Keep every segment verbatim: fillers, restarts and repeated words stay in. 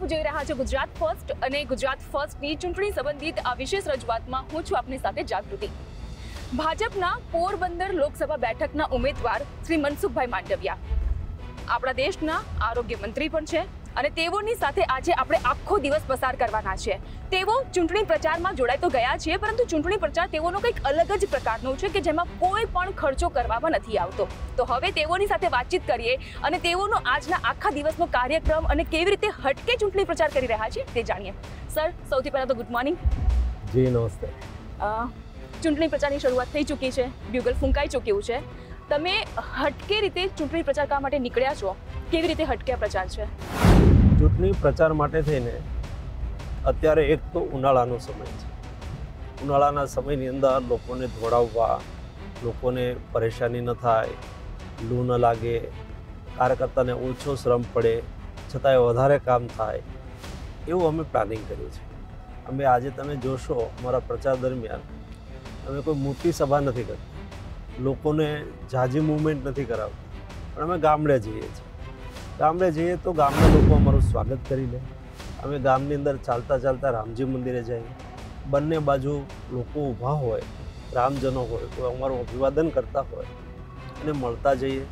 આપ જોઈ રહ્યા છો ગુજરાત ફર્સ્ટ અને ગુજરાત ફર્સ્ટની ચૂંટણી સંબંધિત આ વિશેષ રજૂઆતમાં હું છું આપની સાથે જાગૃતિ। ભાજપના પોરબંદર લોકસભા બેઠકના ઉમેદવાર શ્રી મનસુખભાઈ માંડવિયા આપણા દેશના આરોગ્ય મંત્રી પણ છે અને તેઓની સાથે આજે આપણે આખો દિવસ પસાર કરવાના છે। તેઓ ચૂંટણી પ્રચારમાં જોડાઈ તો ગયા છે, પરંતુ ચૂંટણી પ્રચાર તેઓનો કંઈક અલગ જ પ્રકારનો છે કે જેમાં કોઈ પણ ખર્ચો કરવામાં નથી આવતો। તો હવે તેઓની સાથે વાતચીત કરીએ અને તેઓનો આજના આખા દિવસનો કાર્યક્રમ અને કેવી રીતે હટકે ચૂંટણી પ્રચાર કરી રહ્યા છે તે જાણીએ। સર, સૌથી પહેલાં તો ગુડ મોર્નિંગ। જી નમસ્તે। ચૂંટણી પ્રચારની શરૂઆત થઈ ચૂકી છે, બ્યુગલ ફૂંકાઈ ચૂક્યું છે, તમે હટકે રીતે ચૂંટણી પ્રચાર કરવા માટે નીકળ્યા છો, કેવી રીતે હટકે પ્રચાર છે? ચૂંટણી પ્રચાર માટે થઈને અત્યારે એક તો ઉનાળાનો સમય છે। ઉનાળાના સમયની અંદર લોકોને દોડાવવા, લોકોને પરેશાની ન થાય, લૂ ન લાગે, કાર્યકર્તાને ઓછો શ્રમ પડે છતાંય વધારે કામ થાય, એવું અમે પ્લાનિંગ કર્યું છે। અમે આજે તમે જોશો અમારા પ્રચાર દરમિયાન અમે કોઈ મોટી સભા નથી કરતા, લોકોને ઝાઝી મૂવમેન્ટ નથી કરાવતા, પણ અમે ગામડે જઈએ છીએ। ગામડે જઈએ તો ગામના લોકો અમારું સ્વાગત કરી લે। અમે ગામની અંદર ચાલતા ચાલતા રામજી મંદિરે જઈએ, બંને બાજુ લોકો ઊભા હોય, રામજનો હોય, કોઈ અમારું અભિવાદન કરતા હોય અને મળતા જઈએ,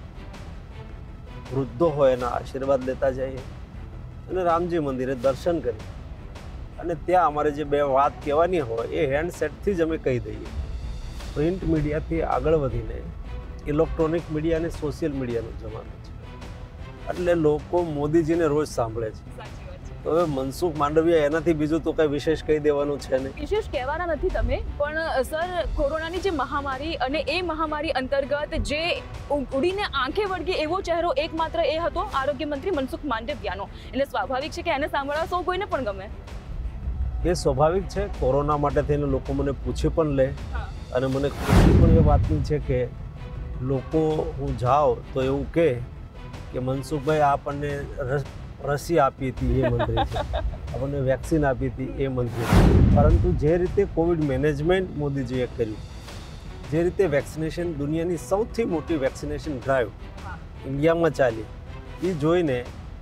વૃદ્ધો હોય એના આશીર્વાદ લેતા જઈએ અને રામજી મંદિરે દર્શન કરીએ અને ત્યાં અમારે જે બે વાત કહેવાની હોય એ હેન્ડસેટથી જ અમે કહી દઈએ। પ્રિન્ટ મીડિયાથી આગળ વધીને ઇલેક્ટ્રોનિક મીડિયા અને સોશિયલ મીડિયાનો જમાનો છે, એટલે લોકો મોદીજીને રોજ સાંભળે છે। તો હવે મનસુખ માંડવિયા એનાથી બીજું તો કંઈ વિશેષ કહી દેવાનું છે નહીં। વિશેષ કહેવાના નથી તમે, પણ સર, કોરોનાની જે મહામારી અને એ મહામારી અંતર્ગત જે ઉડીને આંખે વળગે એવો ચહેરો એકમાત્ર એ હતો આરોગ્ય મંત્રી મનસુખ માંડવિયાનો, એટલે સ્વાભાવિક છે કે એને સાંભળવા સૌ કોઈને પણ ગમે। એ સ્વાભાવિક છે। કોરોના માટે થઈને લોકો મને પૂછી પણ લે અને મને ખુશી પણ એ વાતની છે કે લોકો હું જાઉં તો એવું કહે કે મનસુખભાઈ આપણને રસી આપી હતી એ મંત્રી છે, આપણને વેક્સિન આપી હતી એ મંત્રી છે। પરંતુ જે રીતે કોવિડ મેનેજમેન્ટ મોદીજીએ કર્યું, જે રીતે વેક્સિનેશન, દુનિયાની સૌથી મોટી વેક્સિનેશન ડ્રાઈવ ઇન્ડિયામાં ચાલી, એ જોઈને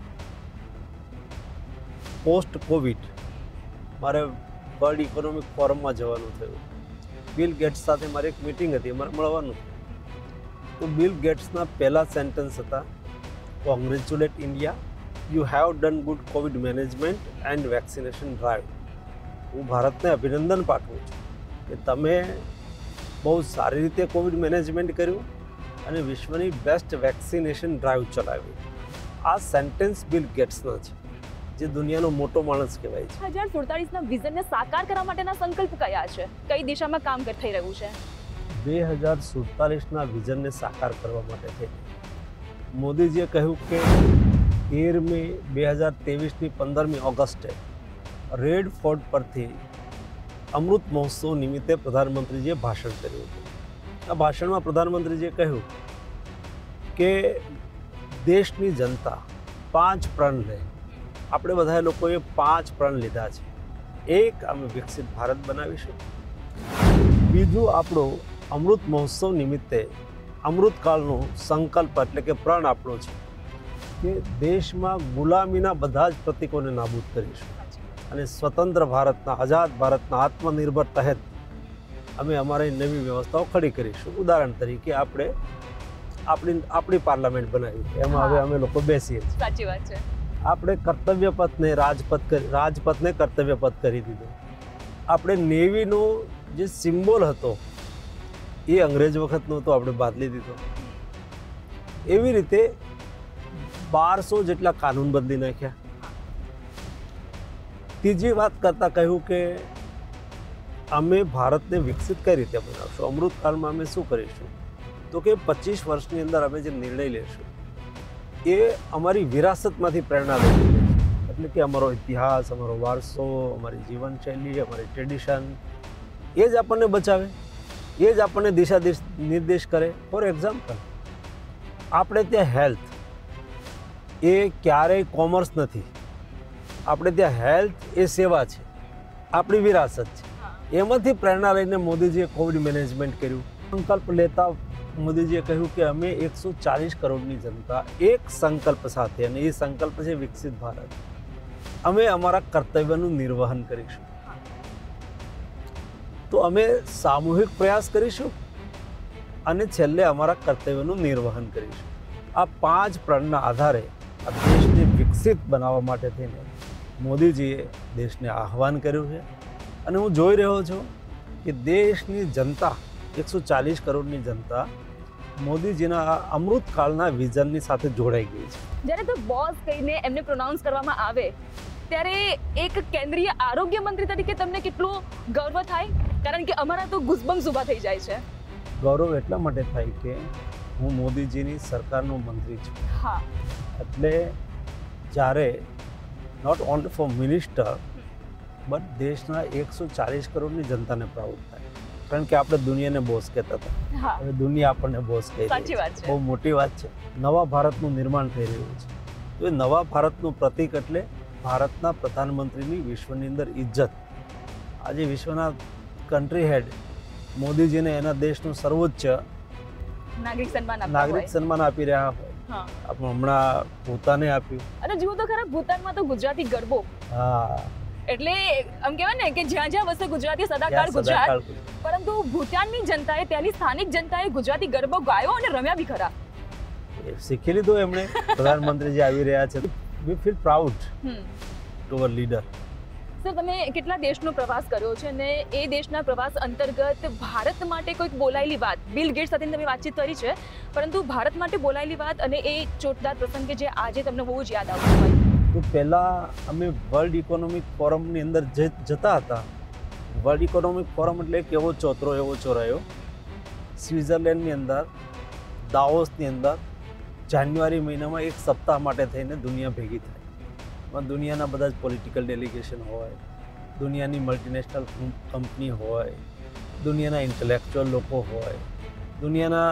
પોસ્ટ કોવિડ મારે વર્લ્ડ ઇકોનોમિક ફોરમમાં જવાનું થયું। બિલ ગેટ્સ સાથે મારી એક મિટિંગ હતી, મારે મળવાનું થયું। તો બિલ ગેટ્સના પહેલા સેન્ટેન્સ હતા, congratulate India, you have done good covid management and vaccination drive. હું ભારતને અભિનંદન પાઠવું છું કે તમે બહુ સારી રીતે કોવિડ મેનેજમેન્ટ કર્યું અને વિશ્વની બેસ્ટ વેક્સિનેશન ડ્રાઈવ ચલાવી। આ સેન્ટેન્સ બિલ ગેટ્સના છે, જે દુનિયાનો મોટો માણસ કહેવાય છે। બે હજાર સુડતાલીસના વિઝનને સાકાર કરવા માટેના સંકલ્પ કયા છે? કઈ દિશામાં કામ થઈ રહ્યું છે? બે હજાર સુડતાલીસના વિઝનને સાકાર કરવા માટે થઈ મોદીજીએ કહ્યું કે તેરમી બે હજાર ત્રેવીસની પંદરમી ઓગસ્ટે રેડ ફોર્ટ પરથી અમૃત મહોત્સવ નિમિત્તે પ્રધાનમંત્રીજીએ ભાષણ કર્યું હતું। આ ભાષણમાં પ્રધાનમંત્રીજીએ કહ્યું કે દેશની જનતા પાંચ પ્રણ લે। આપણે બધા લોકોએ પાંચ પ્રણ લીધા છે। એક, અમે વિકસિત ભારત બનાવીશું। બીજું, આપણો અમૃત મહોત્સવ નિમિત્તે અમૃતકાળનો સંકલ્પ એટલે કે પ્રણ આપણો છે કે દેશમાં ગુલામીના બધા જ પ્રતીકોને નાબૂદ કરીશું અને સ્વતંત્ર ભારતના, આઝાદ ભારતના, આત્મનિર્ભર તહેત અમે અમારી નવી વ્યવસ્થાઓ ખડી કરીશું। ઉદાહરણ તરીકે આપણે આપણી આપણી પાર્લામેન્ટ બનાવી, એમાં હવે અમે લોકો બેસીએ છીએ। સાચી વાત છે। આપણે કર્તવ્ય પથને રાજપથ કરી રાજપથને કર્તવ્ય પથ કરી દીધો। આપણે નેવીનો જે સિમ્બોલ હતો એ અંગ્રેજ વખતનો તો આપણે બદલી દીધો। એવી રીતે બારસો જેટલા કાનૂન બદલી નાખ્યા। ત્રીજી વાત કરતાં કહ્યું કે અમે ભારતને વિકસિત કઈ રીતે બનાવશું, અમૃતકાળમાં અમે શું કરીશું? તો કે પચીસ વર્ષની અંદર અમે જે નિર્ણય લેશું એ અમારી વિરાસતમાંથી પ્રેરણા લઈ લેશું, એટલે કે અમારો ઇતિહાસ, અમારો વારસો, અમારી જીવનશૈલી, અમારી ટ્રેડિશન, એ જ આપણને બચાવે, એ જ આપણને દિશા નિર્દેશ કરે। ફોર એક્ઝામ્પલ, આપણે ત્યાં હેલ્થ એ ક્યારેય કોમર્સ નથી, આપણે ત્યાં હેલ્થ એ સેવા છે, આપણી વિરાસત છે। એમાંથી પ્રેરણા લઈને મોદીજીએ કોવિડ મેનેજમેન્ટ કર્યું। સંકલ્પ લેતા મોદીજીએ કહ્યું કે અમે એકસો ચાલીસ કરોડની જનતા એક સંકલ્પ સાથે, અને એ સંકલ્પ છે વિકસિત ભારત, અમે અમારા કર્તવ્યનું નિર્વહન કરીશું. તો અમે સામૂહિક પ્રયાસ કરીશું અને છેલ્લે અમારા કર્તવ્યનું નિર્વહન કરીશું. આ પાંચ પ્रणના આધારે આ દેશને વિકસિત બનાવવા માટે થઈને મોદીજીએ દેશને આહ્વાન કર્યું છે. અને હું જોઈ રહ્યો છું કે દેશની જનતા એકસો ચાલીસ કરોડની જનતા મોદીજીના આ અમૃતકાળના વિઝનની સાથે જોડાઈ ગઈ છે. જ્યારે તો બોસ કહીને એમને પ્રોનાઉન્સ કરવામાં આવે ત્યારે એક કેન્દ્રીય આરોગ્ય મંત્રી તરીકે તમને કેટલો ગર્વ થાય? કારણ કે અમારા તો ગુઝબમ્સ ઊભા થઈ જાય છે. ગૌરવ એટલા માટે થાય કે હું મોદીજીની સરકારનો મંત્રી છું. હા, એટલે જ્યારે not only for minister but દેશના એકસો ચાલીસ કરોડની જનતાને પ્રાઉડ થાય. કારણ કે આપણે દુનિયાને બોસ કહેતા હતા, હા, હવે દુનિયા આપણને બોસ કહે છે. સાચી વાત છે. બહુ મોટી વાત છે. નવા ભારતનું નિર્માણ થઈ રહ્યું છે. તો એ નવા ભારતનું પ્રતીક એટલે ભારતના પ્રધાનમંત્રીની વિશ્વની અંદર ઇજ્જત. આજે વિશ્વના કન્ટ્રી હેડ મોદીજીને એના દેશનું સર્વોચ્ચ નાગરિક સન્માન આપતા નાગરિક હોય. સન્માન આપી રહ્યા હોય. હા, આપણે હમણાં ભૂતાને આપ્યું. અને જુઓ તો ખરા ભૂતાનમાં તો ગુજરાતી ગરબો, હા, એટલે આમ કહેવાય ને કે જ્યાં જ્યાં વસે ગુજરાતી સદાકાળ ત્યાં ગુજરાત. સદાકાળ ગુજરાત. પરંતુ ભૂટાનની જનતાએ, ત્યાંની સ્થાનિક જનતાએ ગુજરાતી ગરબો ગાયો અને રમ્યા બી ખરા. એ શીખી લીધું એમણે. પ્રધાનમંત્રી જે આવી રહ્યા છે, વી ફીલ પ્રાઉડ હમ ટુ અવર લીડર. સર, તમે કેટલા દેશનો પ્રવાસ કર્યો છે અને એ દેશના પ્રવાસ અંતર્ગત ભારત માટે કોઈક બોલાયેલી વાત, બિલ ગેટ્સ સાથે તમે વાતચીત કરી છે, પરંતુ ભારત માટે બોલાયેલી વાત અને એ ચોટદાર પ્રસંગ કે જે આજે તમને બહુ જ યાદ આવતું હોય? તો પહેલાં અમે વર્લ્ડ ઇકોનોમિક ફોરમની અંદર જે જતા હતા. વર્લ્ડ ઇકોનોમિક ફોરમ એટલે એક એવો ચોતરો એવો ચોરાયો સ્વિટ્ઝરલેન્ડની અંદર, દાવોસની અંદર જાન્યુઆરી મહિનામાં એક સપ્તાહ માટે થઈને દુનિયા ભેગી થાય. એમાં દુનિયાના બધા જ પોલિટિકલ ડેલિગેશન હોય, દુનિયાની મલ્ટીનેશનલ કંપની હોય, દુનિયાના ઇન્ટેલેક્ચ્યુઅલ લોકો હોય, દુનિયાના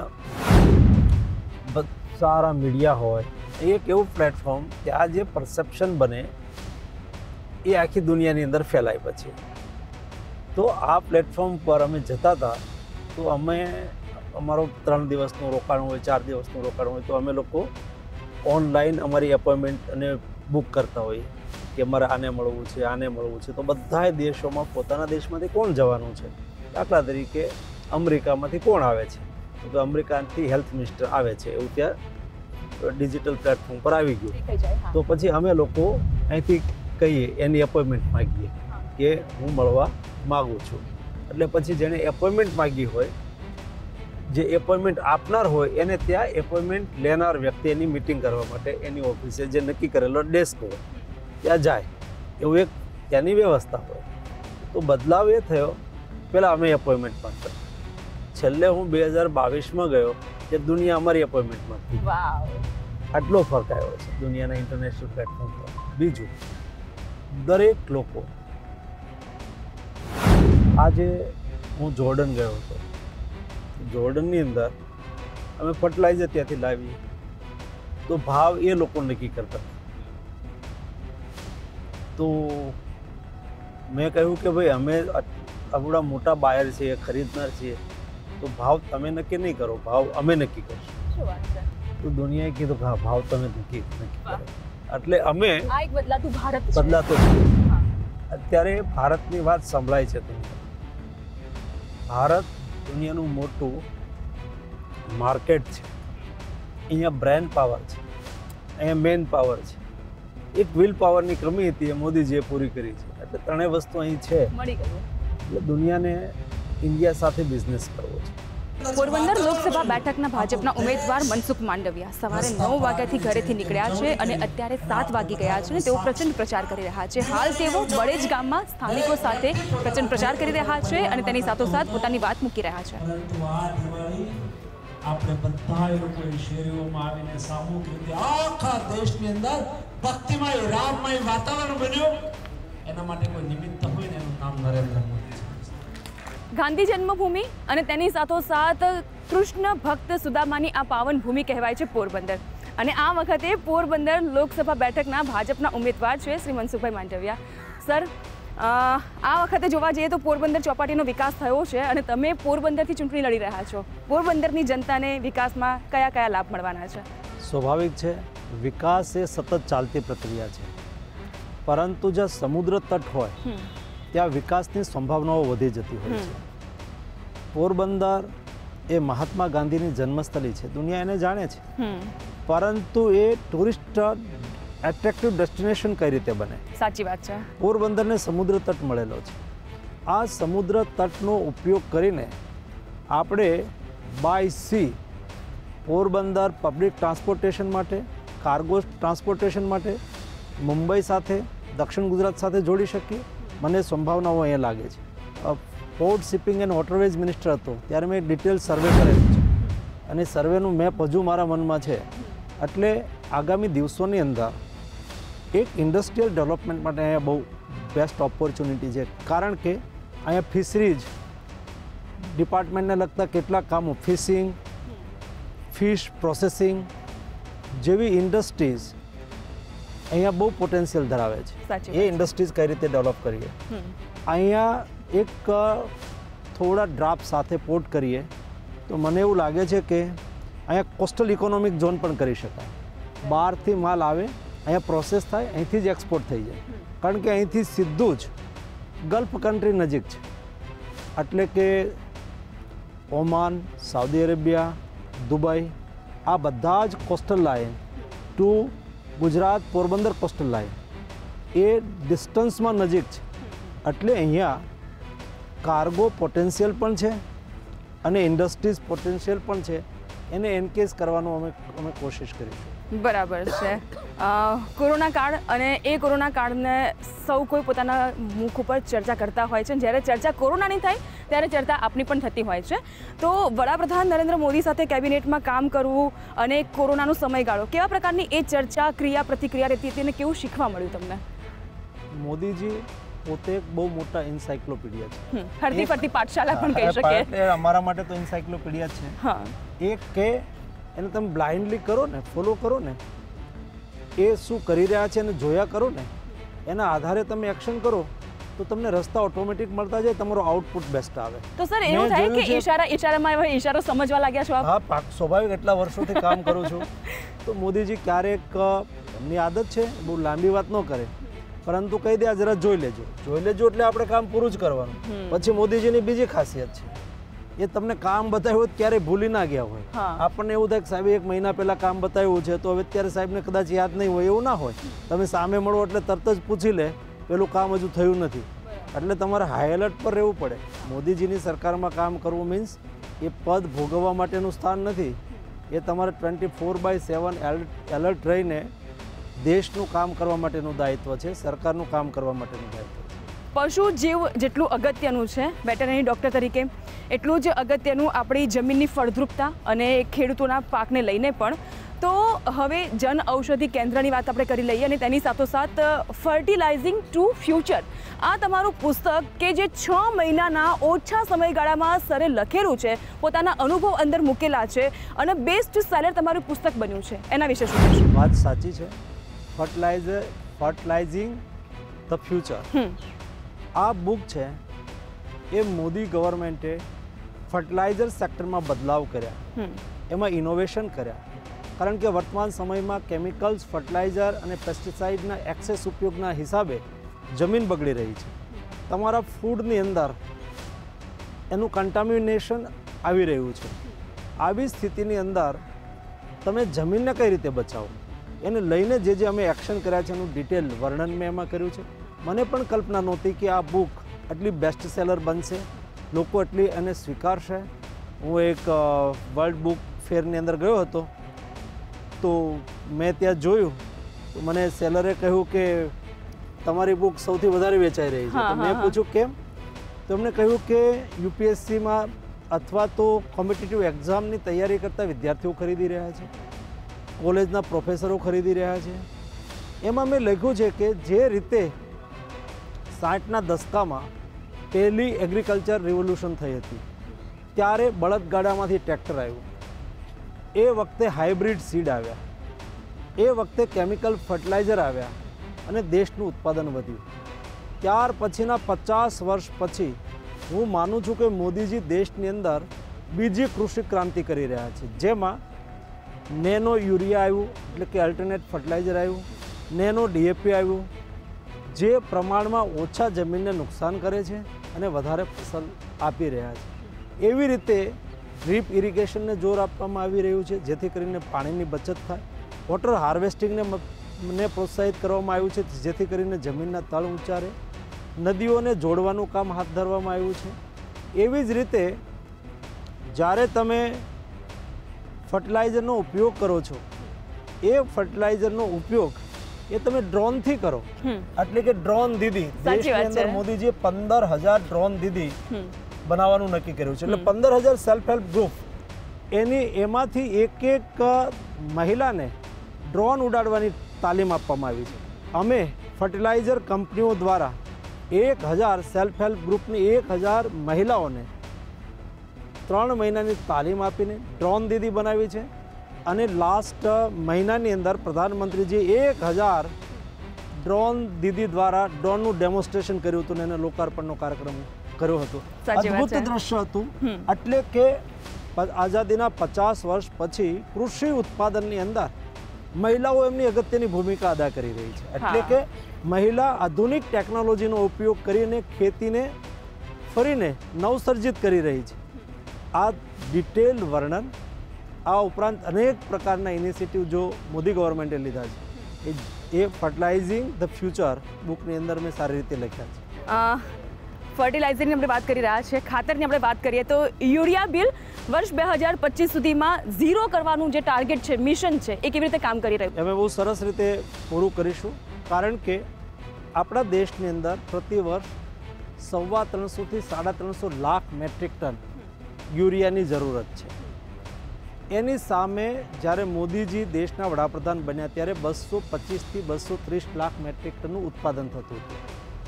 સારા મીડિયા હોય. એક એવું પ્લેટફોર્મ કે આ જે પરસેપ્શન બને એ આખી દુનિયાની અંદર ફેલાય. પછી તો આ પ્લેટફોર્મ પર અમે જતા હતા. તો અમે અમારો ત્રણ દિવસનું રોકાણ હોય, ચાર દિવસનું રોકાણ હોય, તો અમે લોકો ઓનલાઈન અમારી એપોઇન્ટમેન્ટ અને બુક કરતા હોઈએ કે અમારે આને મળવું છે, આને મળવું છે. તો બધાય દેશોમાં પોતાના દેશમાંથી કોણ જવાનું છે. દાખલા તરીકે અમેરિકામાંથી કોણ આવે છે, તો અમેરિકાથી હેલ્થ મિનિસ્ટર આવે છે, એવું ત્યાં ડિજિટલ પ્લેટફોર્મ પર આવી ગયું. તો પછી અમે લોકો અહીંથી કહીએ, એની એપોઇન્ટમેન્ટ માગીએ કે હું મળવા માગું છું. એટલે પછી જેણે એપોઇન્ટમેન્ટ માગી હોય, જે એપોઇન્ટમેન્ટ આપનાર હોય, એને ત્યાં એપોઇન્ટમેન્ટ લેનાર વ્યક્તિ એની મિટિંગ કરવા માટે એની ઓફિસે જે નક્કી કરેલો ડેસ્ક હોય ત્યાં જાય. એવું એક ત્યાંની વ્યવસ્થા હોય. તો બદલાવ એ થયો, પહેલાં અમે એપોઇન્ટમેન્ટ માંગતા. છેલ્લે હું બે હજાર બાવીસમાં ગયો કે દુનિયા અમારી એપોઇન્ટમેન્ટમાં હતી. આટલો ફરક આવ્યો છે દુનિયાના ઇન્ટરનેશનલ પ્લેટફોર્મ પર. બીજું, દરેક લોકો, આજે હું જોર્ડન ગયો હતો. જોર્ડનની અંદર અમે ફર્ટિલાઇઝર ત્યાંથી લાવીએ તો ભાવ એ લોકો નક્કી કરતા. તો મેં કહ્યું કે ભાઈ અમે આપણા મોટા બાયર છીએ, ખરીદનાર છીએ, તો ભાવ તમે નક્કી નહીં કરો, ભાવ અમે નક્કી કરશું. તો દુનિયાએ કીધું કે હા, ભાવ તમે નક્કી નક્કી કરો. એટલે અમે આ એક બદલાતું ભારત છે. બદલાતો અત્યારે ભારતની વાત સંભળાય છે. દુનિયા, ભારત દુનિયાનું મોટું માર્કેટ છે. અહીંયા બ્રેન પાવર છે, અહીંયા મેન પાવર છે. એક વિલ પાવરની કમી હતી, એ મોદીજીએ પૂરી કરી છે. એટલે ત્રણેય વસ્તુ અહીં છે. મળી ગયું. એટલે દુનિયાને ઇન્ડિયા સાથે બિઝનેસ કરવો છે. પોરબંદર લોકસભા બેઠકના ભાજપના ઉમેદવાર મનસુખ માંડવિયા સવારે નવ વાગ્યાથી ઘરેથી નીકળ્યા છે અને અત્યારે સાત વાગી ગયા છે અને તેઓ પ્રચંડ પ્રચાર કરી રહ્યા છે. હાલ તેઓ બળેજ ગામમાં સ્થાનિકો સાથે પ્રચંડ પ્રચાર કરી રહ્યા છે અને તેની સાથોસાથ પોતાની વાત મૂકી રહ્યા છે. આપણે બધા લોકોએ શેરીઓમાં આવીને સામૂહિક રીતે આખા દેશની અંદર ભક્તિમય રામમય વાતાવરણ બન્યું. એના માટે કોઈ નિમિત્ત હોય ને એનું નામ નરેન્દ્ર મોદી છે. ગાંધી જન્મભૂમિ અને તેની સાથોસાથ કૃષ્ણ ભક્ત સુદામાની આ પાવન ભૂમિ કહેવાય છે પોરબંદર. અને આ વખતે પોરબંદર લોકસભા બેઠકના ભાજપના ઉમેદવાર છે શ્રી મનસુખભાઈ માંડવિયા. સર, આ વખતે જોવા જઈએ તો પોરબંદર ચોપાટીનો વિકાસ થયો છે અને તમે પોરબંદરથી ચૂંટણી લડી રહ્યા છો. પોરબંદરની જનતાને વિકાસમાં કયા કયા લાભ મળવાના છે? સ્વાભાવિક છે, વિકાસ એ સતત ચાલતી પ્રક્રિયા છે. પરંતુ જ્યાં સમુદ્ર તટ હોય ત્યાં વિકાસની સંભાવનાઓ વધી જતી હોય છે. પોરબંદર એ મહાત્મા ગાંધીની જન્મસ્થળી છે, દુનિયા એને જાણે છે, પરંતુ એ ટુરિસ્ટ એટ્રેક્ટિવ ડેસ્ટિનેશન કઈ રીતે બને? સાચી વાત છે. પોરબંદરને સમુદ્ર તટ મળેલો છે. આ સમુદ્ર તટનો ઉપયોગ કરીને આપણે by sea Porbandar public transportation માટે, કાર્ગો ટ્રાન્સપોર્ટેશન માટે મુંબઈ સાથે, દક્ષિણ ગુજરાત સાથે જોડી શકીએ. મને સંભાવનાઓ અહીંયા લાગે છે. Port shipping and waterways minister હતો ત્યારે મેં ડિટેલ સર્વે કરેલું છે અને સર્વેનું મેપ હજુ મારા મનમાં છે. એટલે આગામી દિવસોની અંદર એક ઇન્ડસ્ટ્રીયલ ડેવલપમેન્ટ માટે અહીંયા બહુ બેસ્ટ ઓપોર્ચ્યુનિટી છે. કારણ કે અહીંયા ફિશરીઝ ડિપાર્ટમેન્ટને લગતા કેટલાક કામો, ફિશિંગ, ફિશ પ્રોસેસિંગ જેવી ઇન્ડસ્ટ્રીઝ અહીંયા બહુ પોટેન્શિયલ ધરાવે છે. એ ઇન્ડસ્ટ્રીઝ કઈ રીતે ડેવલપ કરીએ? અહીંયા એક થોડા ડ્રાફ્ટ સાથે પોર્ટ કરીએ તો મને એવું લાગે છે કે અહીંયા કોસ્ટલ ઇકોનોમિક ઝોન પણ કરી શકાય. બહારથી માલ આવે, અહીંયા પ્રોસેસ થાય, અહીંથી જ એક્સપોર્ટ થઈ જાય. કારણ કે અહીંથી સીધું જ ગલ્ફ કન્ટ્રી નજીક છે. એટલે કે ઓમાન, સાઉદી અરેબિયા, દુબઈ, આ બધા જ coastal line to Gujarat Porbandar coastal line એ ડિસ્ટન્સમાં નજીક છે. એટલે અહીંયા કાર્ગો પોટેન્શિયલ પણ છે અને ઇન્ડસ્ટ્રીઝ પોટેન્શિયલ પણ છે. એને એન્કેજ કરવાનો અમે અમે કોશિશ કરીશું. બરાબર છે. કોરોના કાળ અને એ કોરોના કાળને સૌ કોઈ પોતાના મુખ ઉપર ચર્ચા કરતા હોય છે. જ્યારે ચર્ચા કોરોનાની થાય ત્યારે ચર્ચા આપની પણ થતી હોય છે. તો વડાપ્રધાન નરેન્દ્ર મોદી સાથે કેબિનેટમાં કામ કરવું અને કોરોનાનો સમયગાળો, કેવા પ્રકારની એ ચર્ચા, ક્રિયા પ્રતિક્રિયા રહેતી હતી અને કેવું શીખવા મળ્યું તમને? મોદીજી પોતે એક બહુ મોટા એન્સાઇક્લોપીડિયા છે. હરતી ફરતી પાઠશાલા પણ કહી શકીએ. અમારા માટે તો એન્સાઇક્લોપીડિયા છે. હા, એક કે એને તમે બ્લાઇન્ડલી કરો ને, ફોલો કરો ને, એ શું કરી રહ્યા છે એને જોયા કરો ને, એના આધારે તમે એક્શન કરો તો તમને રસ્તા ઓટોમેટિક મળતા જાય, તમારો આઉટપુટ બેસ્ટ આવે. તો સર એવું થાય કે ઈશારા ઈશારામાં એવા ઈશારો સમજવા લાગ્યા છો આપ? હા, સ્વાભાવિક, એટલા વર્ષોથી કામ કરું છું. તો મોદીજી ક્યારેક એમની આદત છે બહુ લાંબી વાત ન કરે, પરંતુ કહી દે આ જરા જોઈ લેજો. જોઈ લેજો એટલે આપણે કામ પૂરું જ કરવાનું. પછી મોદીજીની બીજી ખાસિયત છે, એ તમને કામ બતાવ્યું ક્યારેય ભૂલી ના ગયા હોય. આપણને એવું થાય કે સાહેબ એક મહિના પહેલા કામ બતાવ્યું છે તો હવે અત્યારે સાહેબને કદાચ યાદ નહીં હોય, એવું ના હોય. તમે સામે મળો એટલે તરત જ પૂછી લે પેલું કામ હજુ થયું નથી. એટલે તમારે હાઈ એલર્ટ પર રહેવું પડે. મોદીજીની સરકારમાં કામ કરવું મીન્સ એ પદ ભોગવવા માટેનું સ્થાન નથી. એ તમારે twenty four by seven alert રહીને દેશનું કામ કરવા માટેનું દાયિત્વ છે, સરકારનું કામ કરવા માટેનું દાયિત્વ છે. પશુ જીવ જેટલું અગત્યનું છે વેટરનરી ડૉક્ટર તરીકે, એટલું જ અગત્યનું આપણી જમીનની ફળદ્રુપતા અને ખેડૂતોના પાકને લઈને પણ. તો હવે જન ઔષધિ કેન્દ્રની વાત આપણે કરી લઈએ અને તેની સાથોસાથ ફર્ટિલાઇઝિંગ ટુ ફ્યુચર, આ તમારું પુસ્તક કે જે છ મહિનાના ઓછા સમયગાળામાં સરે લખેલું છે, પોતાના અનુભવ અંદર મૂકેલા છે અને બેસ્ટ સેલર તમારું પુસ્તક બન્યું છે, એના વિશે શું કહેશો? વાત સાચી છે. ફર્ટિલાઇઝર ફર્ટિલાઇઝિંગ ધ ફ્યુચર આ બુક છે એ મોદી ગવર્મેન્ટે ફર્ટિલાઇઝર સેક્ટરમાં બદલાવ કર્યા, એમાં ઇનોવેશન કર્યા. કારણ કે વર્તમાન સમયમાં કેમિકલ્સ, ફર્ટિલાઇઝર અને પેસ્ટિસાઇડના એક્સેસ ઉપયોગના હિસાબે જમીન બગડી રહી છે. તમારા ફૂડની અંદર એનું કન્ટામિનેશન આવી રહ્યું છે. આવી સ્થિતિની અંદર તમે જમીનને કઈ રીતે બચાવો, એને લઈને જે જે અમે એક્શન કર્યા છે એનું ડિટેલ વર્ણન મેં એમાં કર્યું છે. મને પણ કલ્પના નહોતી કે આ બુક એટલી બેસ્ટ સેલર બનશે, લોકો એટલી એને સ્વીકારશે. હું એક વર્લ્ડ બુક ફેરની અંદર ગયો હતો તો મેં ત્યાં જોયું તો મને સેલરે કહ્યું કે તમારી બુક સૌથી વધારે વેચાઈ રહી છે. તો મેં પૂછ્યું કેમ? તો એમણે કહ્યું કે યુપીએસસીમાં અથવા તો કોમ્પિટિટિવ એક્ઝામની તૈયારી કરતા વિદ્યાર્થીઓ ખરીદી રહ્યા છે, કોલેજના પ્રોફેસરો ખરીદી રહ્યા છે. એમાં મેં લખ્યું છે કે જે રીતે સાઠના દસકામાં પહેલી એગ્રીકલ્ચર રિવોલ્યુશન થઈ હતી ત્યારે બળદગાડામાંથી ટ્રેક્ટર આવ્યું, એ વખતે હાઇબ્રિડ સીડ આવ્યા, એ વખતે કેમિકલ ફર્ટિલાઇઝર આવ્યા અને દેશનું ઉત્પાદન વધ્યું. ત્યાર પછીના પચાસ વર્ષ પછી હું માનું છું કે મોદીજી દેશની અંદર બીજી કૃષિ ક્રાંતિ કરી રહ્યા છે, જેમાં નેનો યુરિયા આવ્યું એટલે કે અલ્ટરનેટ ફર્ટિલાઇઝર આવ્યું, નેનો ડીએપી આવ્યું, જે પ્રમાણમાં ઓછા જમીનને નુકસાન કરે છે અને વધારે ફસલ આપી રહ્યા છે. એવી રીતે ડ્રીપ ઇરિગેશનને જોર આપવામાં આવી રહ્યું છે, જેથી કરીને પાણીની બચત થાય. વોટર હાર્વેસ્ટિંગને ને પ્રોત્સાહિત કરવામાં આવ્યું છે, જેથી કરીને જમીનના તળ ઊંચા રહે. નદીઓને જોડવાનું કામ હાથ ધરવામાં આવ્યું છે. એવી જ રીતે જ્યારે તમે ફર્ટિલાઇઝરનો ઉપયોગ કરો છો, એ ફર્ટિલાઇઝરનો ઉપયોગ એ તમે ડ્રોનથી કરો, એટલે કે ડ્રોન દીદી. દેશની અંદર મોદીજીએ પંદર હજાર ડ્રોન દીદી બનાવવાનું નક્કી કર્યું છે. એટલે પંદર હજાર સેલ્ફ હેલ્પ ગ્રુપ, એની એમાંથી એક એક મહિલાને ડ્રોન ઉડાડવાની તાલીમ આપવામાં આવી છે. અમે ફર્ટિલાઇઝર કંપનીઓ દ્વારા એક હજાર સેલ્ફ હેલ્પ ગ્રુપની એક હજાર મહિલાઓને ત્રણ મહિનાની તાલીમ આપીને ડ્રોન દીદી બનાવી છે. અને લાસ્ટ મહિનાની અંદર પ્રધાનમંત્રીજીએ એક હજાર ડ્રોન દીદી દ્વારા ડ્રોનનું ડેમોન્સ્ટ્રેશન કર્યું હતું અને એને લોકાર્પણનો કાર્યક્રમ કર્યો હતો. અદ્ભુત દ્રશ્ય હતું. એટલે કે આઝાદીના પચાસ વર્ષ પછી કૃષિ ઉત્પાદનની અંદર મહિલાઓ એમની અગત્યની ભૂમિકા અદા કરી રહી છે. એટલે કે મહિલા આધુનિક ટેકનોલોજીનો ઉપયોગ કરીને ખેતીને ફરીને નવસર્જિત કરી રહી છે. આ ડિટેલ વર્ણન, આ ઉપરાંત અનેક પ્રકારના ઇનિશિયેટિવ જો મોદી ગવર્મેન્ટે લીધા છે, એ ફર્ટિલાઇઝિંગ ધ ફ્યુચર બુકની અંદર મેં સારી રીતે લખ્યા છે. ફર્ટિલાઇઝરની આપણે વાત કરી રહ્યા છીએ, ખાતરની આપણે વાત કરીએ તો યુરિયા બિલ વર્ષ બે હજાર પચીસ સુધીમાં ઝીરો કરવાનું જે ટાર્ગેટ છે, મિશન છે, એ કેવી રીતે કામ કરી રહ્યું? અમે બહુ સરસ રીતે પૂરું કરીશું, કારણ કે આપણા દેશની અંદર પ્રતિ વર્ષ સવા ત્રણસોથી સાડા ત્રણસો લાખ મેટ્રિક ટન યુરિયાની જરૂરત છે. એની સામે જ્યારે મોદીજી દેશના વડાપ્રધાન બન્યા ત્યારે બસો પચીસથી બસો ત્રીસ લાખ મેટ્રિક ટનનું ઉત્પાદન થતું હતું.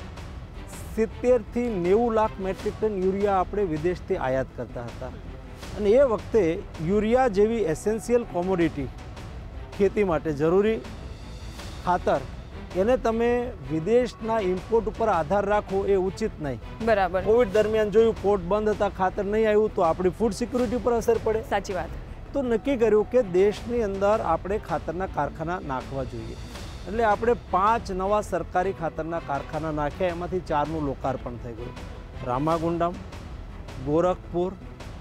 સિત્તેરથી નેવું લાખ મેટ્રિક ટન યુરિયા આપણે વિદેશથી આયાત કરતા હતા. અને એ વખતે યુરિયા જેવી એસેન્શિયલ કોમોડિટી, ખેતી માટે જરૂરી ખાતર, એને તમે વિદેશના ઇમ્પોર્ટ ઉપર આધાર રાખો એ ઉચિત નહીં. બરાબર. કોવિડ દરમિયાન જોયું, પોર્ટ બંધ હતા, ખાતર નહીં આવ્યું તો આપણી ફૂડ સિક્યુરિટી પર અસર પડે. સાચી વાત. તો નક્કી કર્યું કે દેશની અંદર આપણે ખાતરના કારખાના નાખવા જોઈએ. એટલે આપણે પાંચ નવા સરકારી ખાતરના કારખાના નાખ્યા, એમાંથી ચારનું લોકાર્પણ થઈ ગયું. રામાગુંડમ, ગોરખપુર,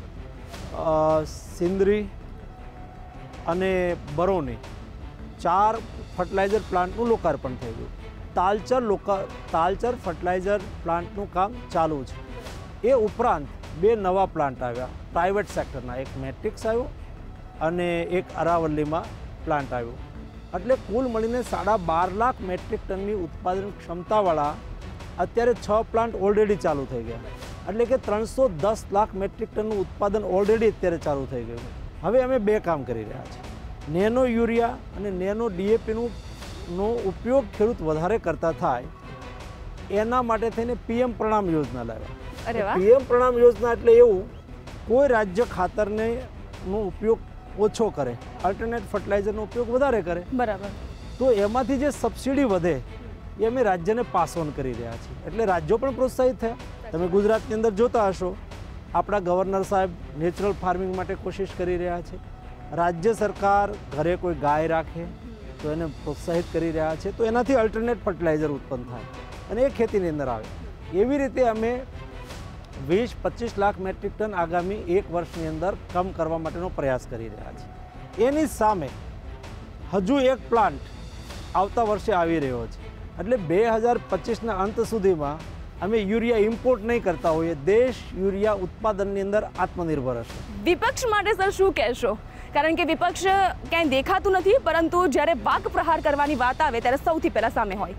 સિંદરી અને બરોની ચાર ફર્ટિલાઇઝર પ્લાન્ટનું લોકાર્પણ થઈ ગયું. તાલચર લોકા તાલચર ફર્ટિલાઇઝર પ્લાન્ટનું કામ ચાલુ છે. એ ઉપરાંત બે નવા પ્લાન્ટ આવ્યા પ્રાઇવેટ સેક્ટરના, એક મેટ્રિક્સ આવ્યો અને એક અરાવલ્લીમાં પ્લાન્ટ આવ્યો. એટલે કુલ મળીને સાડા બાર લાખ મેટ્રિક ટનની ઉત્પાદન ક્ષમતાવાળા અત્યારે છ પ્લાન્ટ ઓલરેડી ચાલુ થઈ ગયા. એટલે કે ત્રણસો દસ લાખ મેટ્રિક ટનનું ઉત્પાદન ઓલરેડી અત્યારે ચાલુ થઈ ગયું. હવે અમે બે કામ કરી રહ્યા છીએ. નેનો યુરિયા અને નેનો ડીએપીનું નો ઉપયોગ ખેડૂત વધારે કરતા થાય એના માટે થઈને પીએમ પ્રણામ યોજના લાવ્યા. પીએમ પ્રણામ યોજના એટલે એવું, કોઈ રાજ્ય ખાતરને નો ઉપયોગ ઓછો કરે, અલ્ટરનેટ ફર્ટિલાઇઝરનો ઉપયોગ વધારે કરે. બરાબર. તો એમાંથી જે સબસિડી વધે એ અમે રાજ્યને પાસ ઓન કરી રહ્યા છીએ. એટલે રાજ્યો પણ પ્રોત્સાહિત થયા. તમે ગુજરાતની અંદર જોતા હશો, આપણા ગવર્નર સાહેબ નેચરલ ફાર્મિંગ માટે કોશિશ કરી રહ્યા છે. રાજ્ય સરકાર ઘરે કોઈ ગાય રાખે તો એને પ્રોત્સાહિત કરી રહ્યા છે, તો એનાથી અલ્ટરનેટ ફર્ટિલાઇઝર ઉત્પન્ન થાય અને એ ખેતીની અંદર આવે. એવી રીતે અમે વીસ પચીસ લાખ મેટ્રિક ટન આગામી એક વર્ષની અંદર કમ કરવા માટેનો પ્રયાસ કરી રહ્યા છીએ. એની સામે હજુ એક પ્લાન્ટ આવતા વર્ષે આવી રહ્યો છે. એટલે બે હજાર પચીસના અંત સુધીમાં અમે યુરિયા ઇમ્પોર્ટ નહીં કરતા હોઈએ, દેશ યુરિયા ઉત્પાદનની અંદર આત્મનિર્ભર હશે. વિપક્ષ માટે સર શું કહેશો? કારણ કે વિપક્ષ ક્યાંય દેખાતું નથી, પરંતુ જ્યારે વાક પ્રહાર કરવાની વાત આવે ત્યારે સૌથી પહેલા સામે હોય.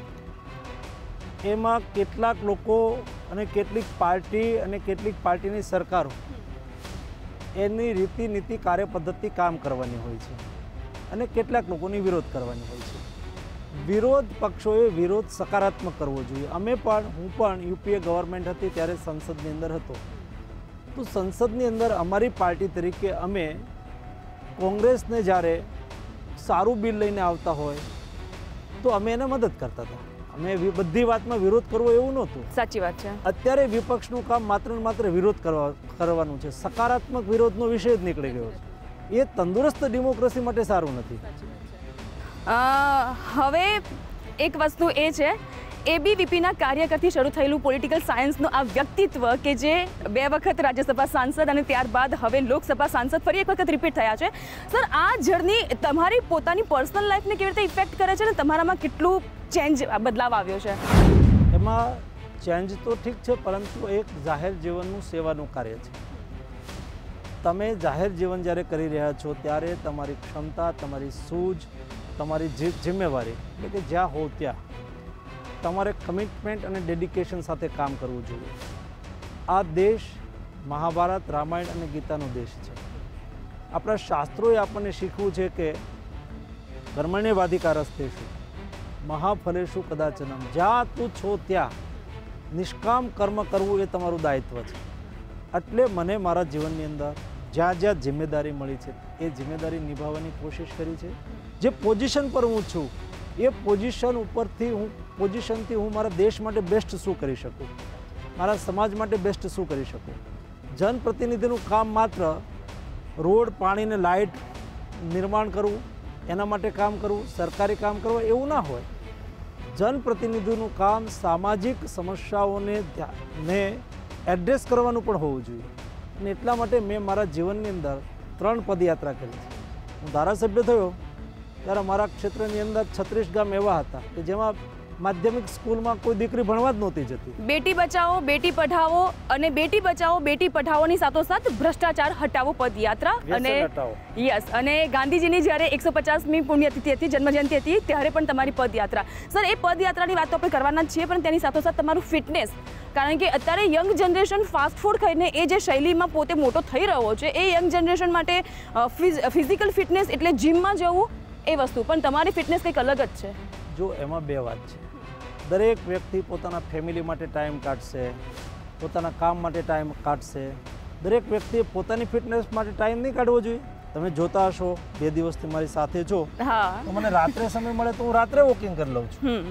એમાં કેટલાક લોકો અને કેટલીક પાર્ટી અને કેટલીક પાર્ટીની સરકારો એની રીતિ નીતિ કાર્યપદ્ધતિ કામ કરવાની હોય છે અને કેટલાક લોકોની વિરોધ કરવાની હોય છે. વિરોધ પક્ષોએ વિરોધ સકારાત્મક કરવો જોઈએ. અમે પણ હું પણ યુપીએ ગવર્મેન્ટ હતી ત્યારે સંસદની અંદર હતો, તો સંસદની અંદર અમારી પાર્ટી તરીકે અમે કોંગ્રેસને જ્યારે સારું બિલ લઈને આવતા હોય તો અમે એને મદદ કરતા હતા. અમે બધી વાતમાં વિરોધ કરવો એવું નહોતું. સાચી વાત છે. અત્યારે વિપક્ષનું કામ માત્ર ને માત્ર વિરોધ કરવા કરવાનું છે. સકારાત્મક વિરોધનો વિષય જ નીકળી ગયો છે. એ તંદુરસ્ત ડેમોક્રેસી માટે સારું નથી. હવે એક વસ્તુ એ છે એબીવીપીના કાર્યકરથી શરૂ થયેલું પોલિટિકલ સાયન્સનું આ વ્યક્તિત્વ કે જે બે વખત રાજ્યસભા સાંસદ અને ત્યારબાદ હવે લોકસભા સાંસદ ફરી એક વખત રિપીટ થયા છે. સર, આ જર્ની તમારી પોતાની પર્સનલ લાઈફને કેવી રીતે ઇફેક્ટ કરે છે અને તમારામાં કેટલું ચેન્જ બદલાવ આવ્યો છે? એમાં ચેન્જ તો ઠીક છે, પરંતુ એક જાહેર જીવનનું સેવાનું કાર્ય છે. તમે જાહેર જીવન જ્યારે કરી રહ્યા છો ત્યારે તમારી ક્ષમતા, તમારી સૂઝ, તમારી જિમ્મેવારી એટલે કે જ્યાં હો ત્યાં તમારે કમિટમેન્ટ અને ડેડિકેશન સાથે કામ કરવું જોઈએ. આ દેશ મહાભારત, રામાયણ અને ગીતાનો દેશ છે. આપણા શાસ્ત્રોએ આપણને શીખવું છે કે કર્મણ્યેવાધિકારસ્તેષુ મહાફલેષુ કદાચનમ, જ્યાં તું છો ત્યાં નિષ્કામ કર્મ કરવું એ તમારું દાયિત્વ છે. એટલે મને મારા જીવનની અંદર જ્યાં જ્યાં જિમ્મેદારી મળી છે એ જિમ્મેદારી નિભાવવાની કોશિશ કરી છે. જે પોઝિશન પર હું છું એ પોઝિશન ઉપરથી હું પોઝિશનથી હું મારા દેશ માટે બેસ્ટ શું કરી શકું, મારા સમાજ માટે બેસ્ટ શું કરી શકું. જનપ્રતિનિધિનું કામ માત્ર રોડ, પાણી ને લાઇટ નિર્માણ કરવું, એના માટે કામ કરવું, સરકારી કામ કરવું એવું ના હોય. જનપ્રતિનિધિનું કામ સામાજિક સમસ્યાઓને ને એડ્રેસ કરવાનું પણ હોવું જોઈએ. અને એટલા માટે મેં મારા જીવનની અંદર ત્રણ પદયાત્રા કરી છે. હું ધારાસભ્ય થયો ત્યારે મારા ક્ષેત્રની અંદર છત્રીસ ગામ એવા હતા કે જેમાં માધ્યમિક સ્કૂલમાં કોઈ દીકરી ભણવા જ નહોતી જતી. બેટી બચાવો, બેટી પઢાવો અને બેટી બચાવો, બેટી પઢાવોની સાથોસાથ ભ્રષ્ટાચાર હટાવો પદયાત્રા અને યસ અને ગાંધીજીની જ્યારે એકસો પચાસમી પુણ્યતિથિ હતી, જન્મજયંતિ હતી, ત્યારે પણ તમારી પદયાત્રા. સર, એ પદયાત્રાની વાત તો આપણે કરવાના જ છીએ, પણ તેની સાથોસાથ તમારું ફિટનેસ, કારણ કે અત્યારે યંગ જનરેશન ફાસ્ટ ફૂડ ખાઈને એ જે શૈલીમાં પોતે મોટો થઈ રહ્યો છે, એ યંગ જનરેશન માટે ફિઝિકલ ફિટનેસ એટલે જીમમાં જવું એ વસ્તુ, પણ તમારી ફિટનેસ કંઈક અલગ જ છે. જો એમાં બે વાત છે. દરેક વ્યક્તિ પોતાના ફેમિલી માટે ટાઈમ કાઢશે, પોતાના કામ માટે ટાઈમ કાઢશે. દરેક વ્યક્તિએ પોતાની ફિટનેસ માટે ટાઈમ નહીં કાઢવો જોઈએ. તમે જોતા હશો, બે દિવસથી મારી સાથે છો, તો મને રાત્રે સમય મળે તો હું રાત્રે વોકિંગ કરી લઉં છું.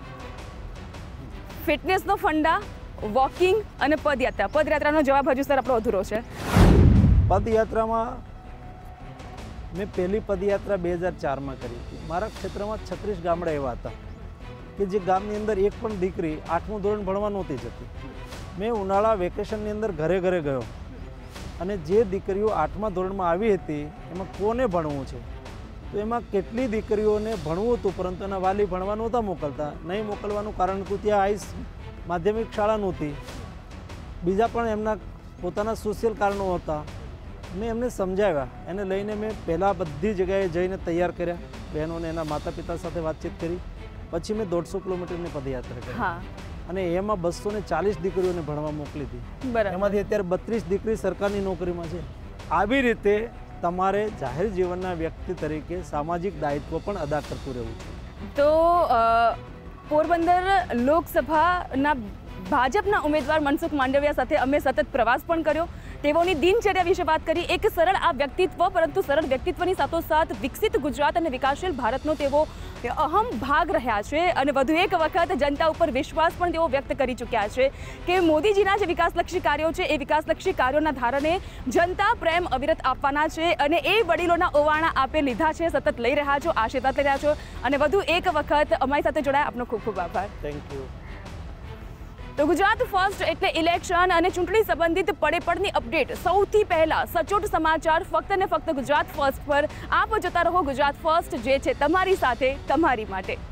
ફિટનેસનો ફંડા, વોકિંગ અને પદયાત્રા. પદયાત્રાનો જવાબ હજુ સર આપણો અધૂરો છે. પદયાત્રામાં મેં પહેલી પદયાત્રા બે હજાર ચારમાં કરી હતી. મારા ક્ષેત્રમાં છત્રીસ ગામડા એવા હતા કે જે ગામની અંદર એક પણ દીકરી આઠમું ધોરણ ભણવા નહોતી જતી. મેં ઉનાળા વેકેશનની અંદર ઘરે ઘરે ગયો અને જે દીકરીઓ આઠમા ધોરણમાં આવી હતી એમાં કોને ભણવું છે, તો એમાં કેટલી દીકરીઓને ભણવું હતું પરંતુ એના વાલી ભણવા નહોતા મોકલતા. નહીં મોકલવાનું કારણ હતું ત્યાં આઈસ માધ્યમિક શાળા નહોતી, બીજા પણ એમના પોતાના સોશિયલ કારણો હતા. મેં એમને સમજાવ્યા, એને લઈને મેં પહેલાં બધી જગ્યાએ જઈને તૈયાર કર્યા, બહેનોને એના માતા પિતા સાથે વાતચીત કરી. પછી મેં દોઢસો કિલોમીટરની પદયાત્રા કરી અને એમાં બસો ને ચાલીસ દીકરીઓને ભણવા મોકલી હતી. એમાંથી અત્યારે બત્રીસ દીકરી સરકારની નોકરીમાં છે. આવી રીતે તમારે જાહેર જીવનના વ્યક્તિ તરીકે સામાજિક દાયિત્વ પણ અદા કરતું રહેવું છે. તો પોરબંદર લોકસભાના ભાજપના ઉમેદવાર મનસુખ માંડવિયા સાથે અમે સતત પ્રવાસ પણ કર્યો. તેઓની દિનચર્યા વિશે વાત કરી. એક સરળ આ વ્યક્તિત્વ, પરંતુ સરળ વ્યક્તિત્વની સાથોસાથ વિકસિત ગુજરાત અને વિકાસશીલ ભારતનો તેઓ અહમ ભાગ રહ્યા છે અને વધુ એક વખત જનતા ઉપર વિશ્વાસ પણ તેઓ વ્યક્ત કરી ચૂક્યા છે કે મોદીજીના જે વિકાસલક્ષી કાર્યો છે એ વિકાસલક્ષી કાર્યોના ધારણે જનતા પ્રેમ અવિરત આપવાના છે અને એ વડીલોના ઓવાણા આપે લીધા છે, સતત લઈ રહ્યા છો, આશીર્વાદ લઈ રહ્યા છો અને વધુ એક વખત અમારી સાથે જોડાયા. આપનો ખૂબ ખૂબ આભાર. Thank you. તો ગુજરાત ફર્સ્ટ એટલે ઇલેક્શન અને ચૂંટણી સંબંધિત પડે પડની અપડેટ સૌથી પહેલા સચોટ સમાચાર ફક્ત ને ફક્ત ગુજરાત ફર્સ્ટ પર. આપ જોતા રહો ગુજરાત ફર્સ્ટ, જે છે તમારી સાથે તમારી માટે.